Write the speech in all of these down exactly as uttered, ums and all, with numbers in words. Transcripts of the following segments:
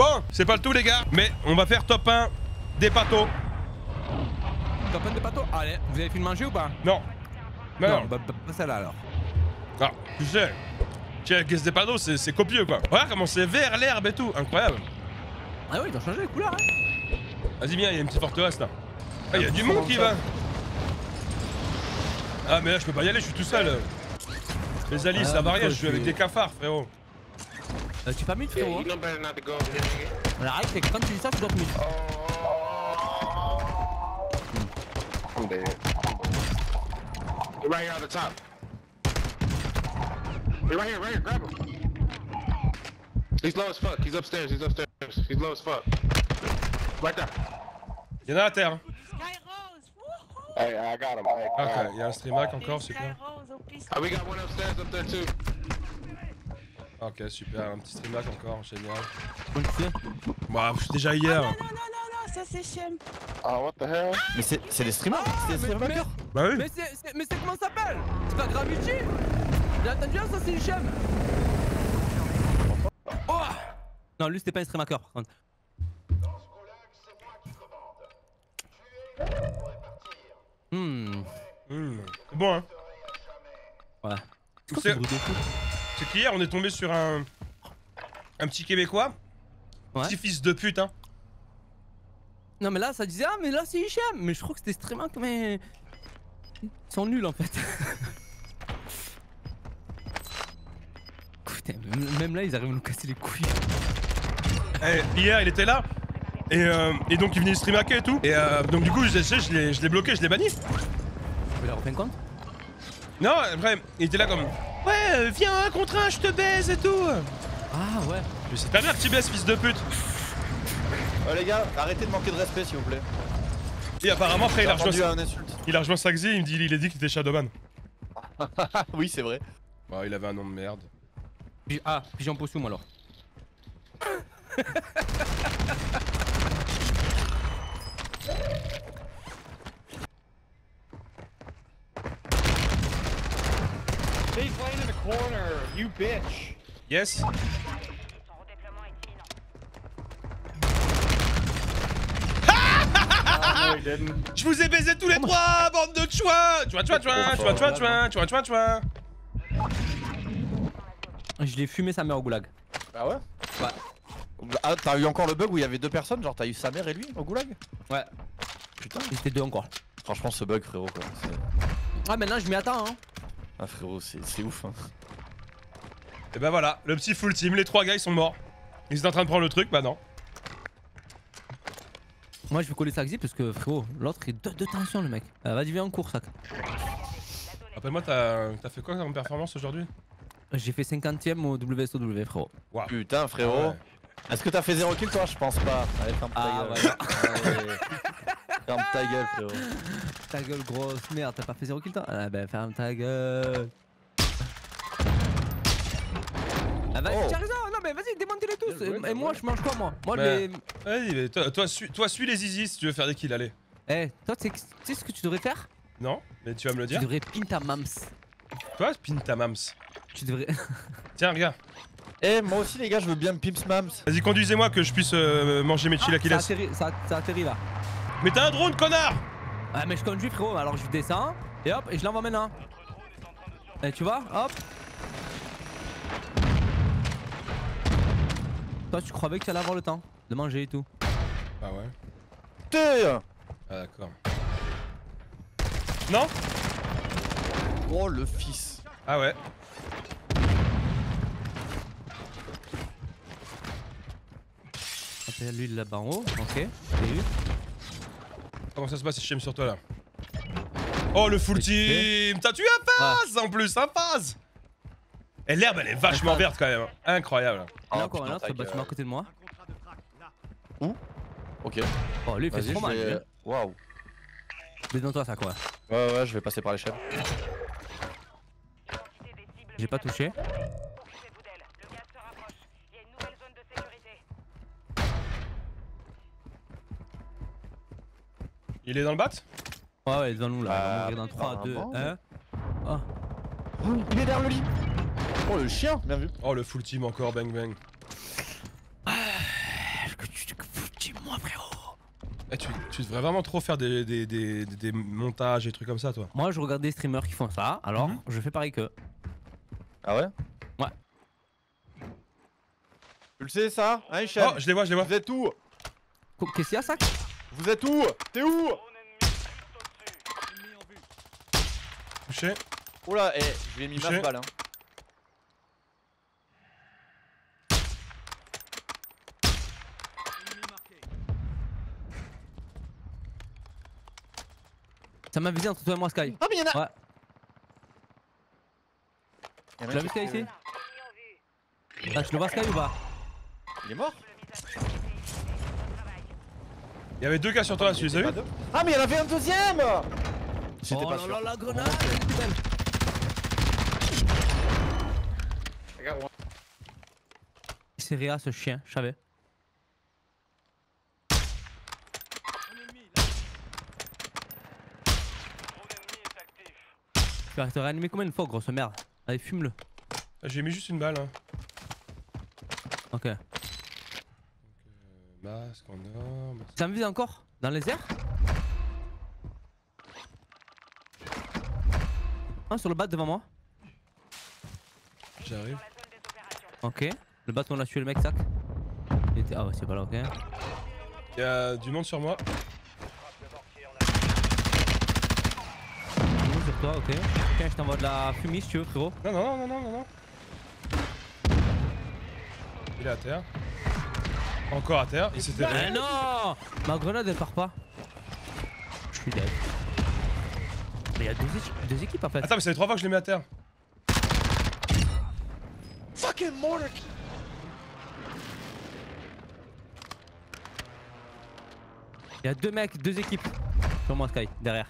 Bon, c'est pas le tout les gars, mais on va faire top un des pâteaux. Top un des pâteaux? Allez, vous avez fini de manger ou pas? Non. Mais non. Non, bah, bah pas celle-là alors. Ah, tu sais, tiens, qu'est-ce des panneaux, c'est copieux quoi. Regarde comment c'est vert l'herbe et tout, incroyable. Ah oui, ils ont changé les couleurs, hein. Vas-y, viens, il y a une petite forteresse là. Ah, il y a du monde qui va. Ah, mais là, je peux pas y aller, je suis tout seul. Les alliés, ça va rien, je suis avec des cafards, frérot. Euh, tu pas mute, frérot. Hein. Alors, arrête, c'est que quand tu dis ça, tu dois te mute. I'm dead. He's right here on the top. He's right here, right here, grab him. He's low as fuck, he's upstairs, he's upstairs. He's low as fuck. Right there. Y'en a à terre. Hey, I got him. Hey, Ok, il y a un streamac encore, super. Oh, we got one upstairs up there too. Ok, super, un petit streamac encore, génial. Bon, tu sais. Bah, déjà hier. Non, non, non, non, non, ça c'est chiant. Oh, what the hell? Mais c'est des streamers, c'est des mais, streamers. Bah oui. Mais c'est mais c'est comment ça s'appelle? C'est pas Gravity? J'ai entendu ça, c'est Hichem. Oh non, lui c'était pas un streamaker par contre. Hmm. Mmh. C'est bon hein. Ouais. C'est qu'hier on est tombé sur un un petit Québécois, ouais. Petit fils de pute hein. Non mais là ça disait ah mais là c'est Hichem, mais je crois que c'était streamer mais ils sont nuls en fait. Putain, même là ils arrivent à nous casser les couilles. Eh, hier il était là et, euh, et donc il venait streamaker et tout et euh, donc du coup je, je, je l'ai bloqué, je l'ai banni. Tu l'as refait un compte? Non, après il était là comme ouais euh, viens un contre un, je te baise et tout. Ah ouais. Mais c'est ta mère que tu baises fils de pute. Oh les gars, arrêtez de manquer de respect s'il vous plaît. Et apparemment après il a rejoint un insulte. Il a rejoint Saxy, il me dit il a dit qu'il était Shadowban. Oui c'est vrai. Bah il avait un nom de merde. Ah, pigeon possum alors. He's laying in the corner, you bitch. Yes. Oh, no, he didn't. Je vous ai baisé tous les trois, bande de chouins. Tu vois, tu vois, tu vois, tu vois, tu vois, tu vois, tu vois, tu vois, tu vois. Je l'ai fumé sa mère au goulag. Ah ouais? Ouais. Ah t'as eu encore le bug où il y avait deux personnes, genre t'as eu sa mère et lui au goulag? Ouais. Putain. Ils étaient deux encore. Franchement ce bug frérot quoi. Ah maintenant je m'y attends hein. Ah frérot c'est ouf hein. Et bah voilà, le petit full team, les trois gars ils sont morts. Ils étaient en train de prendre le truc, bah non. Moi je vais coller Saxy parce que frérot, l'autre il est de, de tension le mec. Euh, Vas-y viens en cours Sac. Rappelle-moi, t'as fait quoi comme performance aujourd'hui? J'ai fait cinquantième au W S O W frérot. Wow. Putain frérot. Ah ouais. Est-ce que t'as fait zéro kill toi? Je pense pas. Allez ferme ta Ah, gueule. Allez. Ferme ta gueule frérot. Ta gueule grosse merde, t'as pas fait zéro kill toi? Ah bah ferme ta gueule. Ah vas-y Oh. t'as raison, non mais vas-y démontez-les tous. Bien joué, Et, bien et moi joué. je mange quoi moi? Moi Bah, les... Vas-y, mais toi, toi, suis, toi suis les easy si tu veux faire des kills, allez. Eh toi tu sais tu sais ce que tu devrais faire? Non? Mais tu vas me le Tu dire? devrais pin ta mams. Toi, pin ta mams. Tu devrais... Tiens, regarde. Eh moi aussi les gars je veux bien me pimps mams. Vas-y, conduisez-moi que je puisse euh, manger mes Ah, chilaquiles. ça atterrit, ça, ça atterrit là. Mais t'as un drone, connard! Ah mais je conduis frérot, alors je descends et hop et je l'envoie maintenant. Et tu vois, hop. Toi tu croyais que tu allais avoir le temps de manger et tout. Ah ouais? Putain. Ah d'accord. Non? Oh le fils. Ah ouais. Ok, lui il est là-bas en haut, ok. J'ai eu. Comment ça se passe si je sur toi là? Oh le full team! T'as tué un phase en plus, un phase! Et l'herbe elle est vachement verte quand même, incroyable. Il y en a Oh, encore putain, un autre, ta bah, tu gueule. mets à côté de moi. Où? Ok. Oh lui il fait Vas-y trop je mal. lui, vais... hein. Waouh. Dédonne-toi ça quoi. Ouais ouais je vais passer par l'échelle. J'ai pas touché. Il est dans le bat? Ouais ouais devant nous là, on va Bah, mourir dans trois, deux, apparemment. un. Oh. Oh, il est derrière le lit. Oh le chien, bien vu. Oh le full team encore, bang bang. Eh, tu, tu devrais vraiment trop faire des, des, des, des, des montages et des trucs comme ça, toi. Moi, je regarde des streamers qui font ça, alors Mhm. je fais pareil qu'eux. Ah ouais? Ouais. Tu le sais ça? Hein Hichem? Oh, je les vois, je les vois. Vous êtes où? Qu- Qu'est-ce qu'il y a, ça? Vous êtes où? T'es où? Touché. Oh là, eh, je lui ai mis Touché. neuf balles hein. Ça m'a visé entre toi et moi, Sky. Ah mais y'en a! Ouais. Y'en a Tu l'as un vu, qui- Sky, ici? Ah, tu le vois, Sky, ou pas? Il est mort? Il y avait deux gars sur toi, tu les as vus? Ah mais il y en avait un deuxième! J'étais Oh pas là sûr. là, la grenade, elle est belle. I got one. C'est Réa, ce chien, je savais. Tu vas te réanimer combien de fois, grosse merde? Allez, fume-le. J'ai mis juste une balle. Hein. Ok. Euh, masque en or. masque- Ça me vise encore? Dans les airs? Un sur le bat devant moi. J'arrive. Ok. Le bat où on a tué le mec, sac. Il était... Ah ouais, c'est pas là, ok. Il y a du monde sur moi. Il est sur toi, ok. Tiens, je t'envoie de la fumée si tu veux, frérot. Non, non, non, non, non, non. Il est à terre. Encore à terre. Il s'était Mais réveillé. non! Ma grenade elle part pas. Je suis dead. Mais il y a deux, équi- deux équipes en fait. Attends, mais ça fait trois fois que je l'ai mis à terre. Fucking mortar! Il y a deux mecs, deux équipes. Sur moi, Sky, derrière.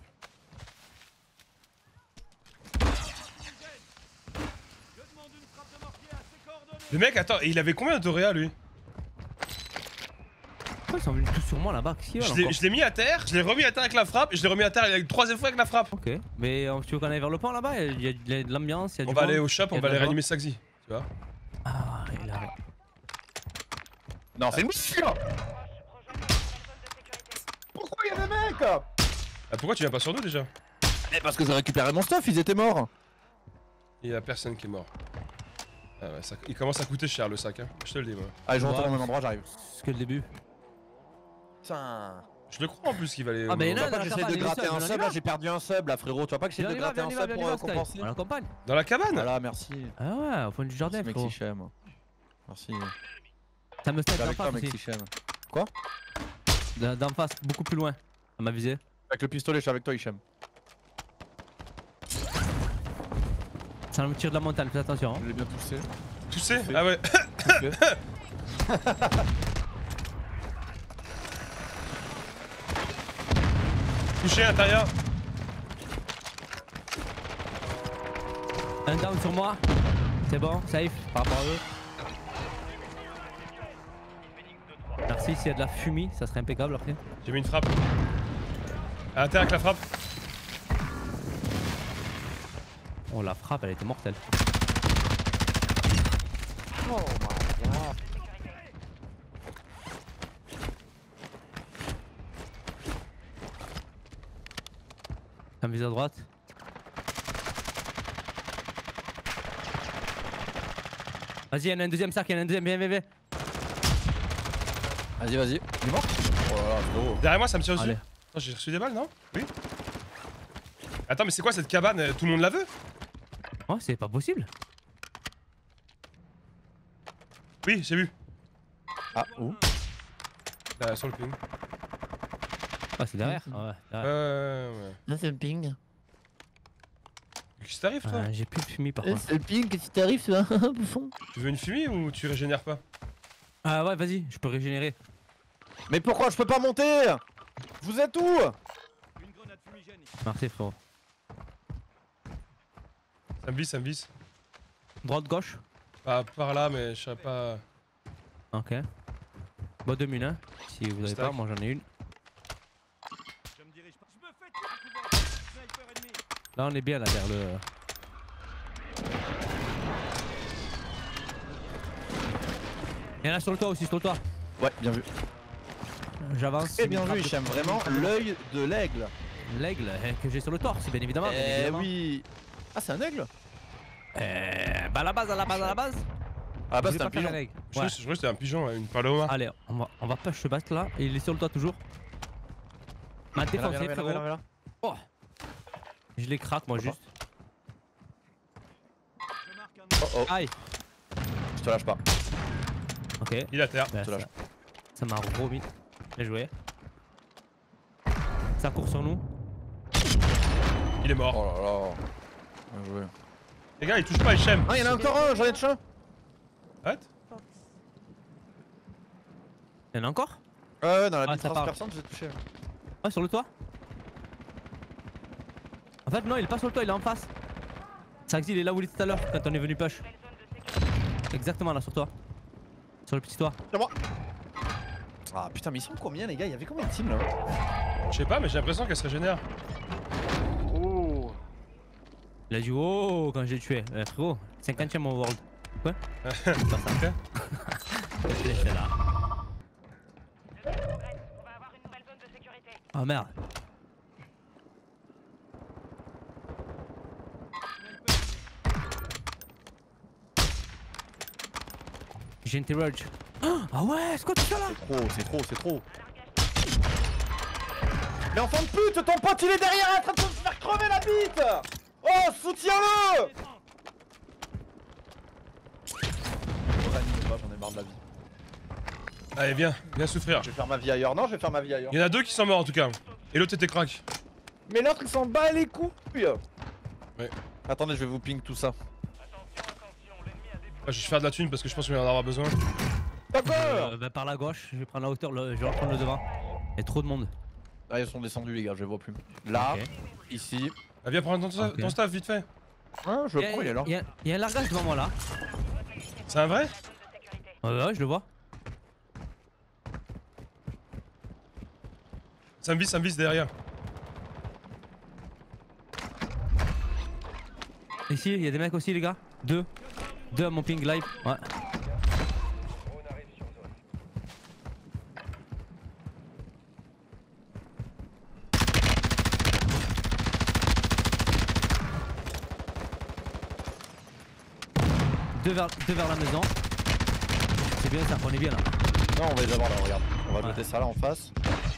Le mec, attends, il avait combien de réa lui? Pourquoi ils sont venus tous sur moi là-bas? Qu'est-ce qu'ils Je veulent l'ai encore? je l'ai mis à terre, je l'ai remis à terre avec la frappe, et je l'ai remis à terre une troisième fois avec la frappe. Ok, mais euh, tu veux qu'on aille vers le pont là-bas? Il y a il y a de l'ambiance, il y a du On va monde. aller au shop, il y a on de va la aller joie. réanimer Saxy. Tu vois? Ah, il a... Non, c'est une mission! Pourquoi il y a des mecs? Ah, pourquoi tu viens pas sur nous déjà? Eh, parce que j'ai récupéré mon stuff, ils étaient morts! Il y a personne qui est mort. Ah ouais, ça, il commence à coûter cher le sac, hein. Je te le dis, moi. Allez, je Ouais. retourne au même endroit, j'arrive. C'est que le début. Putain. Je le crois en plus qu'il va aller. Ah, au- mais Tu non, vois pas dans que la j'essaie de cabane, gratter il est un seul, on y sub va. là, j'ai perdu un sub là, frérot. Tu vois pas que j'essaie Viens, de on y va, gratter viens, un on y va, sub viens, pour on y euh, va, Sky. compenser? On l'accompagne. Dans la cabane? Voilà, merci. Ah ouais, au fond du jardin, Merci frérot. Mexichem. Merci. Ça me Je step suis d'en avec toi, face aussi. Mexichem. D'en d'en face, beaucoup plus loin. Ça m'a visé. Avec le pistolet, je suis avec toi, Hichem. Ça me tire de la montagne, fais attention. Hein. Je l'ai bien poussé. Toussé? Ah ouais. Toussé. Touché à l'intérieur. Un down sur moi. C'est bon, safe par rapport à eux. Merci, s'il y a de la fumée, ça serait impeccable après. J'ai mis une frappe. À l'intérieur avec la frappe. Oh, la frappe, elle était mortelle. Ça me vise à droite. Vas-y, il y en a un deuxième sac, il y en a un deuxième, viens, viens, viens. Vas-y, vas-y. Il est mort? Oh là là, frérot. Derrière moi, ça me tire dessus. Allez. Attends, j'ai reçu des balles, non? Oui. Attends, mais c'est quoi cette cabane? Tout le monde la veut? Oh, c'est pas possible. Oui, j'ai vu. Ah, où? Là, sur le ping. Ah, c'est derrière. Ah ouais, Ouais, derrière. ouais, ouais. Là, c'est le ping. Qu'est-ce qui t'arrive, toi? Ah, j'ai plus de fumée par Eh, contre. c'est le ping, qu'est-ce qui t'arrive, toi, bouffon? Tu veux une fumée ou tu régénères pas? Ah ouais, vas-y, je peux régénérer. Mais pourquoi je peux pas monter? Vous êtes où? Merci, frérot. Ça me vise, ça me vise. Droite, gauche. Pas par là, mais je sais pas. Ok. Bon, deux mines, hein. Si vous avez Stack. pas, moi j'en ai une. Là, on est bien là, vers le. Il y en a sur le toit aussi, sur le toit. Ouais, bien vu. J'avance. Très bien vu, Hicham, vraiment l'œil de l'aigle. L'aigle eh, que j'ai sur le torse, bien évidemment. bien Eh évidemment. oui. Ah, c'est un aigle? Eh, bah à la base, à la base, à la base. Ah bah je c'est vais un pas faire pigeon. aigle. Je Ouais. crois que c'était un pigeon, là, une paloma. Allez, on va, on va pas se battre là. Il est sur le toit toujours. M'a Viens là, défoncé, viens là, viens là, frérot. viens là. Oh. Je les craque, moi, juste. Oh oh, Aïe. je te lâche pas. Ok. Il est à terre. Bah, te ça lâche. ça m'a remis. Bien joué. Ça court sur nous. Il est mort. Oh là là. Bien joué. Les gars, il touche pas Hichem. Ah, y'en a encore un, j'en ai de chat. What? Y'en a encore? Ouais, ouais, dans la Ah, petite ça trace part. personne, j'ai touché. Ouais, sur le toit. En fait, non, il est pas sur le toit, il est en face. Saxi, il est là où il était tout à l'heure quand on est venu push. Exactement là, sur toi. Sur le petit toit. C'est moi. Ah putain, mais ils sont combien les gars? Il y avait combien de teams là? Je sais pas, mais j'ai l'impression qu'elle se régénère. Ooh. Il a dit oh quand j'ai tué. Euh, frérot, cinquantième au world. Quoi? C'est pas ça. Je l'ai fait là. Ah merde. J'ai une T-Roge. Ah ouais, c'est quoi tout ça là? C'est trop, c'est trop, c'est trop. Mais enfant de pute, ton pote il est derrière en train de se faire crever la bite. Oh, soutiens-le. J'en ai marre de la vie. Allez, viens, viens souffrir. Je vais faire ma vie ailleurs. Non, je vais faire ma vie ailleurs. Il y en a deux qui sont morts en tout cas. Et l'autre était crack. Mais l'autre il s'en bat les couilles. Ouais. Attendez, je vais vous ping tout ça. Ah, je vais faire de la thune parce que je pense qu'on va en avoir besoin. D'accord. Euh, bah, par la gauche, je vais prendre la hauteur, le- je vais reprendre le devant. Il y a trop de monde. Ah, ils sont descendus les gars, je les vois plus. Là, Ok. ici. Ah, viens prendre ton, sta- Ok. ton staff vite fait. Ah, je Il le y, prends, il est là. a- il y a- il y a un largage devant moi là. C'est un vrai? Ouais, ouais, je le vois. Ça me vise, ça me vise derrière. Ici, il y a des mecs aussi, les gars. Deux. Deux à mon ping live. Ouais. Deux vers, deux vers la maison. C'est bien ça, on est bien là. Non, on va les avoir là, regarde. On va Ouais. jeter ça là en face.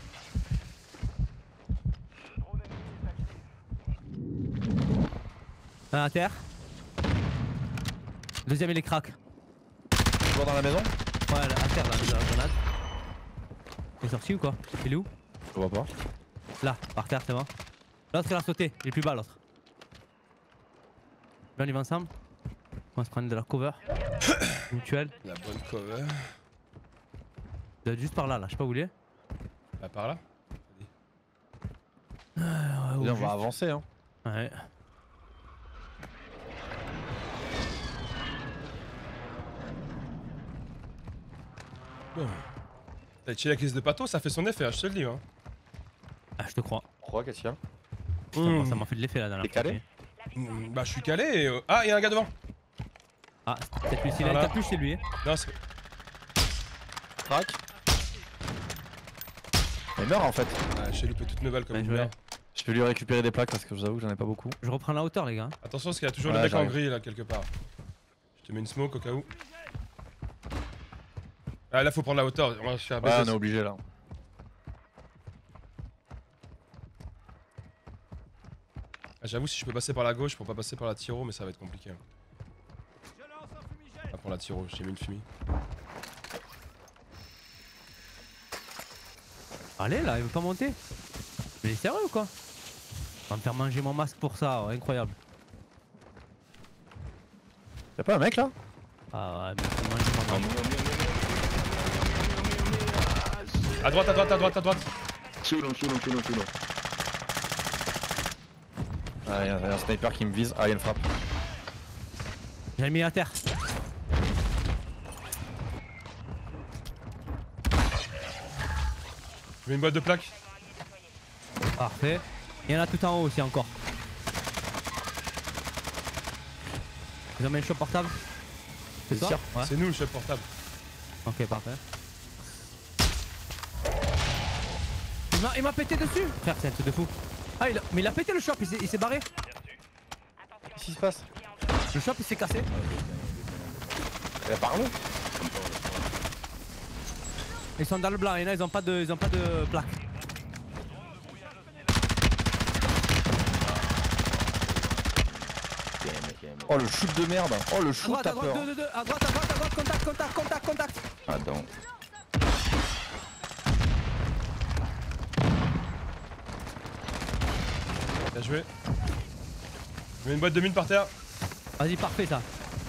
Un à terre. Deuxième, il est crack. Toujours dans la maison? Ouais, là, à terre là, dans la grenade. Il est sorti ou quoi? Il est où? Je vois pas. Là, par terre, c'est bon. L'autre il a sauté, il est plus bas l'autre. Là on y va ensemble. On va se prendre de la cover. Mutuelle. La bonne cover. Il doit être juste par là, là, je sais pas où il est. Bah, par là. Ouais, ou Là, on juste- va avancer hein. Ouais. Bon. T'as tiré la caisse de pâteau, ça fait son effet, hein, je te le dis. Hein. Ah, je te crois. Pourquoi, qu'est-ce qu'il y a? Putain, moi, ça m'a fait de l'effet là dans la T'es calé? Mm, Bah, je suis calé et. euh, Ah, il y a un gars devant. Ah, c'est peut-être lui. S'il a Voilà. une capuche, c'est lui. Hein. Non, c'est. Crac. Il meurt en fait. Ah, j'ai loupé toutes mes balles comme Bien une joué. merde. Je vais lui récupérer des plaques parce que je vous avoue que j'en ai pas beaucoup. Je reprends la hauteur, les gars. Attention, parce qu'il y a toujours Ouais, le mec en j'arrive. gris là, quelque part. Je te mets une smoke au cas où. Ah, là, faut prendre la hauteur. On va se faire Ouais, baiser. on est obligé là. Ah, j'avoue, si je peux passer par la gauche pour pas passer par la tiro, mais ça va être compliqué. Ah, pour la tiro, j'ai mis une fumée. Allez, là, il veut pas monter. Mais il est sérieux ou quoi? On va me faire manger mon masque pour ça, ouais, incroyable. Y'a pas un mec là? Ah ouais, mais il faut manger mon masque. À droite, à droite, à droite, à droite. Shoot him, shoot him, shoot him, shoot him. Ah, y'a un sniper qui me vise. Ah, y'a une frappe. J'ai mis à terre. Je mets une boîte de plaques. Parfait. Il y en a tout en haut aussi encore. Vous avez un shop portable? C'est ça? Ouais. C'est nous le chef portable. Ok, parfait. Il m'a- Il m'a pété dessus. Frère, c'est un truc de fou. Ah, il a... mais il a pété le shop, il s'est- il s'est barré. Qu'est-ce qui se passe? Le shop il s'est cassé. Eh, pardon. Ils sont dans le blanc, il y en a, ils ont pas de, ils ont pas de plaque. Oh le shoot de merde. Oh le À shoot droite, t'as à droite, peur. deux, deux, deux, à droite, à droite, à droite, contact, contact, contact, contact. Attends. Bien joué. Je mets une boîte de mine par terre. Vas-y, parfait ça.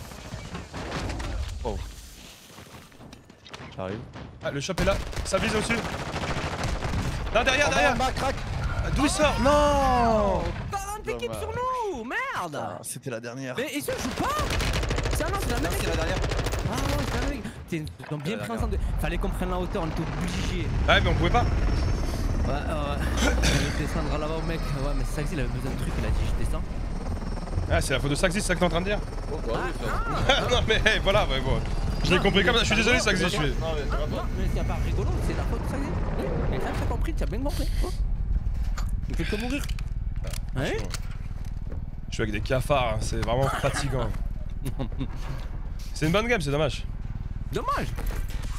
J'arrive. Ah, le shop est là. Ça vise au-dessus. Non, derrière, Oh, derrière. bah, crack. D'où il sort? Non. quarante équipes sur nous. Merde. Ah, c'était la dernière. Mais ils se jouent pas. C'est un non, c'est la même C'est équipe. la dernière. Ah non, c'est la même équipe. T'es- Ils ont bien pris ensemble. Fallait qu'on prenne la hauteur, on était obligés. Ouais, mais on pouvait pas. Ouais, ouais. Il descendre là-bas au mec. Ouais, mais Saxy il avait besoin de trucs, il a dit je descends. Ah, c'est la faute de Saxy, c'est ça que t'es en train de dire? Ah, Non, mais hey, voilà, ouais, bon. Je l'ai compris comme ça. Je suis désolé, Saxy. Je suis. non, mais c'est pas rigolo, c'est la faute de Saxy. Mais ça, t'as compris, tu as bien compris. Il fait que mourir. Ouais. Je suis avec des cafards, hein, c'est vraiment fatigant. C'est une bonne game, c'est dommage. Dommage.